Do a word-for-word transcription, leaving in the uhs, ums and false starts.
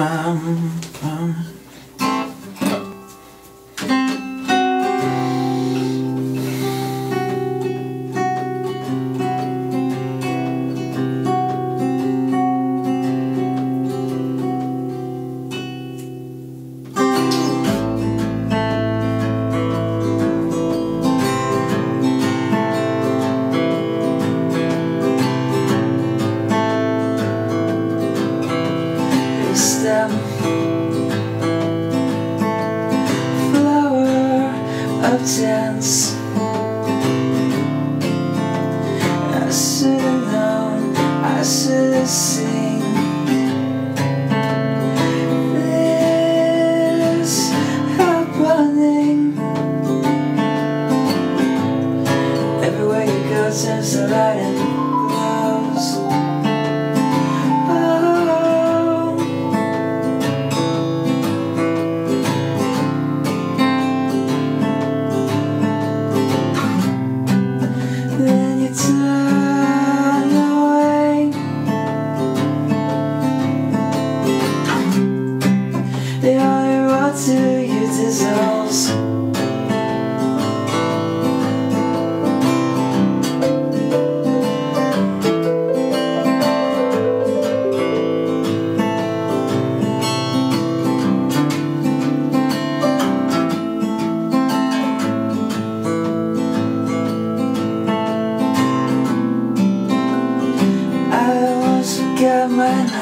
bum, bum. Stem, flower of dance. I should have known, I should have seen this happening. Everywhere you go turns to light and glows. Then you turn away. The only road to you dissolves. Got my